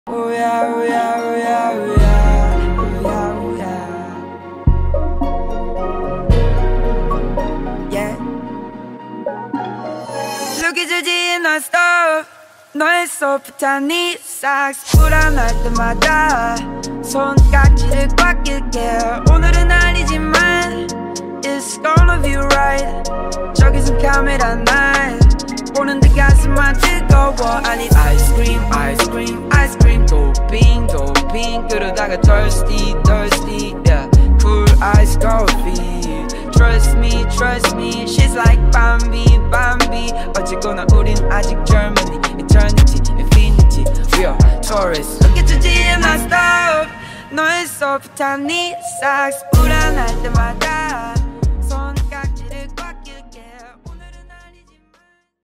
Oh yeah, oh yeah, oh yeah, oh yeah, oh yeah, oh yeah. Yeah. Look at your non-stop. 너의 소프트한 네 삭스 불안할 때마다 손깍지를 꽉 낄게. 오늘은 아니지만 It's gonna be right. 저기선 카메라 날 보는데 가슴만 뜨거워. I need ice cream, ice cream, ice cream. 도핑, 도핑. 그러다가 thirsty, thirsty. Yeah, cool ice coffee. Trust me, trust me. She's like Bambi, Bambi. 어쨌거나 우린 아직 젊은이. Eternity, infinity. We are tourists. Look at your G and I stop. 너의 소프트한 네 삭스 불안할 때마다